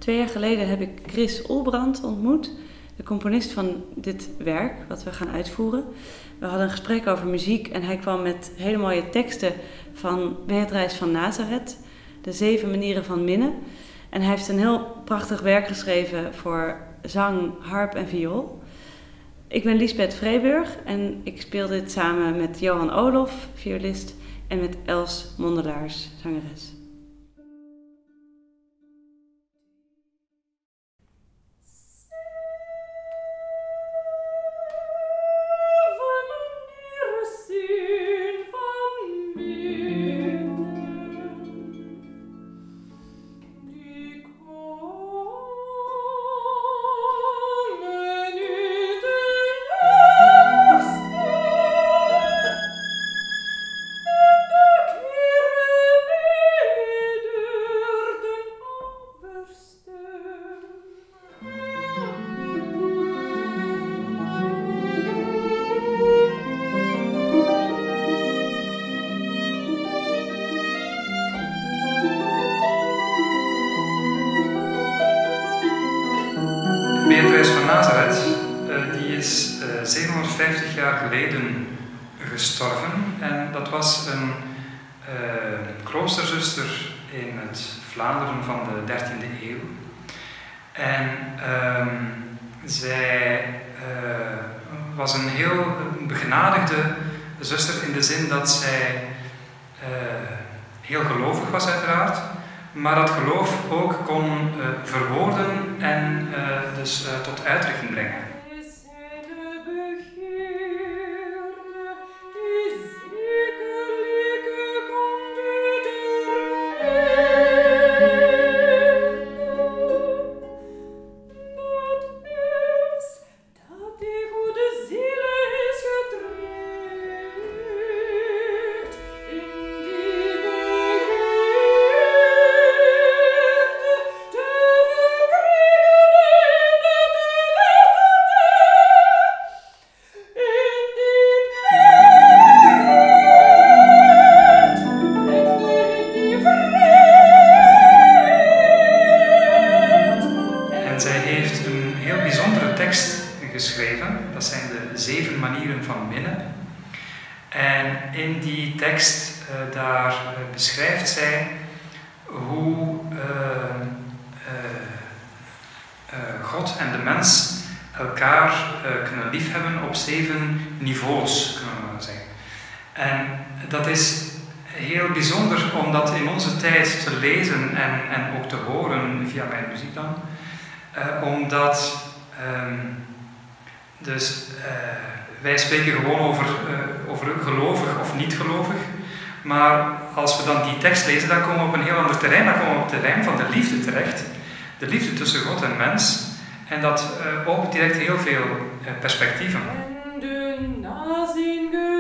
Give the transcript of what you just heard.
2 jaar geleden heb ik Chris Olbrand ontmoet, de componist van dit werk, wat we gaan uitvoeren. We hadden een gesprek over muziek en hij kwam met hele mooie teksten van Beatrice van Nazareth, de 7 manieren van minnen. En hij heeft een heel prachtig werk geschreven voor zang, harp en viool. Ik ben Liesbeth Vreeburg en ik speel dit samen met Johan Olof, violist, en met Els Mondelaars, zangeres. Beatrice van Nazareth die is 750 jaar geleden gestorven en dat was een kloosterzuster in het Vlaanderen van de 13e eeuw. En zij was een heel begenadigde zuster in de zin dat zij heel gelovig was uiteraard, maar dat geloof ook kon verwoorden en dus tot uitdrukking brengen. Geschreven. Dat zijn de 7 manieren van minnen. En in die tekst daar beschrijft zij hoe God en de mens elkaar kunnen liefhebben op 7 niveaus, kunnen we maar zeggen. En dat is heel bijzonder om dat in onze tijd te lezen en ook te horen via mijn muziek dan. Omdat wij spreken gewoon over gelovig of niet gelovig, maar als we dan die tekst lezen, dan komen we op een heel ander terrein, dan komen we op het terrein van de liefde terecht. De liefde tussen God en mens, en dat opent direct heel veel perspectieven.